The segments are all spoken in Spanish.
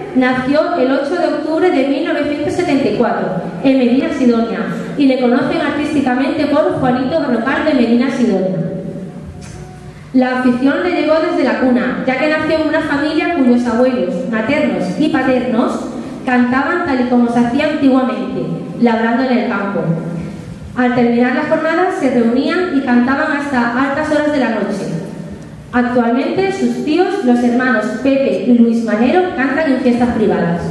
nació el 8 de octubre de 1974 en Medina Sidonia y le conocen artísticamente por Juanito Berrocal de Medina Sidonia. La afición le llegó desde la cuna, ya que nació en una familia cuyos abuelos, maternos y paternos cantaban tal y como se hacía antiguamente, labrando en el campo. Al terminar la jornada se reunían y cantaban hasta altas horas de la noche. Actualmente sus tíos, los hermanos Pepe y Luis Manero, cantan en fiestas privadas.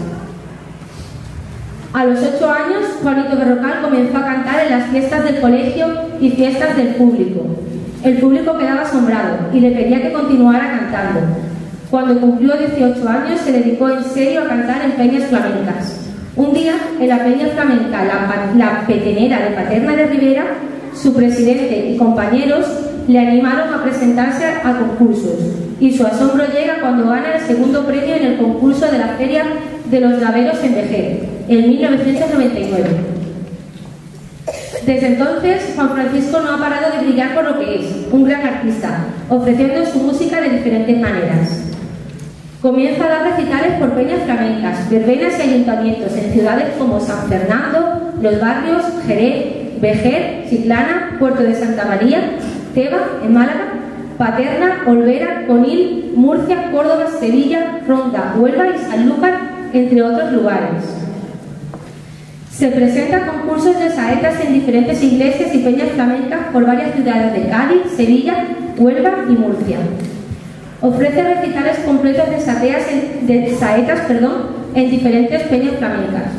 A los 8 años, Juanito Berrocal comenzó a cantar en las fiestas del colegio y fiestas del público. El público quedaba asombrado y le pedía que continuara cantando. Cuando cumplió 18 años, se dedicó en serio a cantar en peñas flamencas. Un día, en la peña flamenca La Petenera de Paterna de Ribera, su presidente y compañeros le animaron a presentarse a concursos, y su asombro llega cuando gana el segundo premio en el concurso de la Feria de los Llaveros en Vejer, en 1999. Desde entonces, Juan Francisco no ha parado de brillar por lo que es, un gran artista, ofreciendo su música de diferentes maneras. Comienza a dar recitales por peñas flamencas, verbenas y ayuntamientos en ciudades como San Fernando, Los Barrios, Jerez, Vejer, Chiclana, Puerto de Santa María, Teba, en Málaga, Paterna, Olvera, Conil, Murcia, Córdoba, Sevilla, Ronda, Huelva y Sanlúcar, entre otros lugares. Se presenta concursos de saetas en diferentes iglesias y peñas flamencas por varias ciudades de Cádiz, Sevilla, Huelva y Murcia. Ofrece recitales completos de saetas en diferentes peñas flamencas.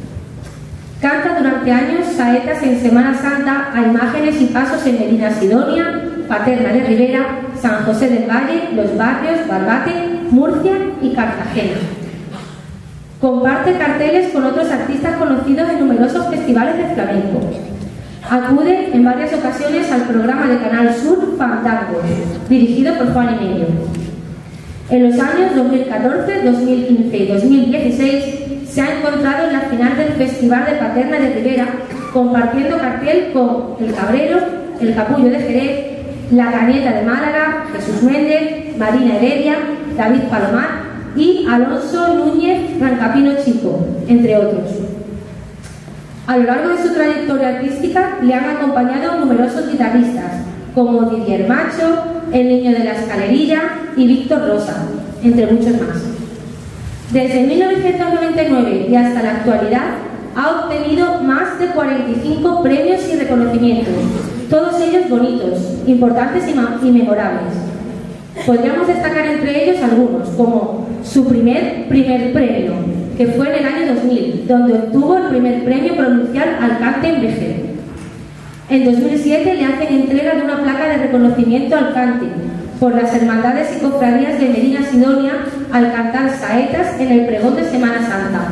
Canta durante años saetas en Semana Santa a imágenes y pasos en Medina Sidonia, Paterna de Ribera, San José del Valle, Los Barrios, Barbate, Murcia y Cartagena. Comparte carteles con otros artistas conocidos en numerosos festivales de flamenco. Acude en varias ocasiones al programa de Canal Sur Fandango, dirigido por Juan Imedio. En los años 2014, 2015 y 2016 se ha encontrado en la final del Festival de Paterna de Ribera, compartiendo cartel con El Cabrero, El Capullo de Jerez, La Cañeta de Málaga, Jesús Méndez, Marina Heredia, David Palomar y Alonso Núñez Rancapino Chico, entre otros. A lo largo de su trayectoria artística le han acompañado numerosos guitarristas, como Didier Macho, El Niño de la Escalerilla y Víctor Rosa, entre muchos más. Desde 1999 y hasta la actualidad ha obtenido más de 45 premios y reconocimientos, todos ellos bonitos, importantes y memorables. Podríamos destacar entre ellos algunos, como su primer premio, que fue en el año 2000, donde obtuvo el primer premio provincial al cante en Vejer. En 2007 le hacen entrega de una placa de reconocimiento al cante por las hermandades y cofradías de Medina Sidonia al cantar saetas en el pregón de Semana Santa.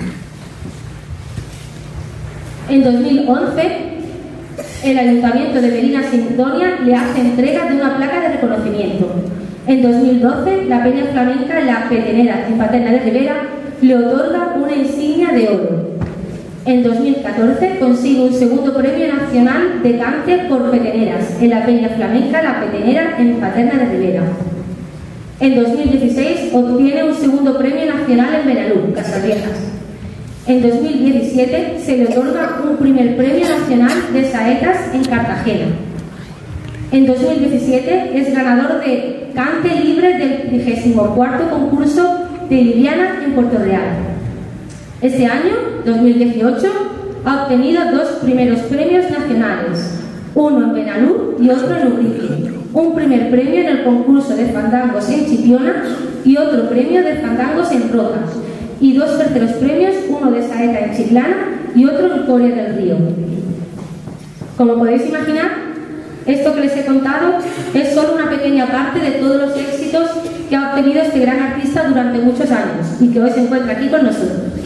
En 2011, el Ayuntamiento de Medina Sidonia le hace entrega de una placa de reconocimiento. En 2012, la Peña Flamenca La Petenera en Paterna de Ribera le otorga una insignia de oro. En 2014 consigue un segundo premio nacional de cante por peteneras en la Peña Flamenca La Petenera en Paterna de Ribera. En 2016 obtiene un segundo premio nacional en Benalú, Casaviejas. En 2017 se le otorga un primer premio nacional de saetas en Cartagena. En 2017 es ganador de cante libre del 34º concurso de Liliana en Puerto Real. Este año, 2018, ha obtenido 2 primeros premios nacionales, uno en Benalú y otro en Ubrique, un primer premio en el concurso de fandangos en Chipiona y otro premio de fandangos en Rodas, y 2 terceros premios, uno de saeta en Chiclana y otro en Coria del Río. Como podéis imaginar, esto que les he contado es solo una pequeña parte de todos los éxitos que ha obtenido este gran artista durante muchos años y que hoy se encuentra aquí con nosotros.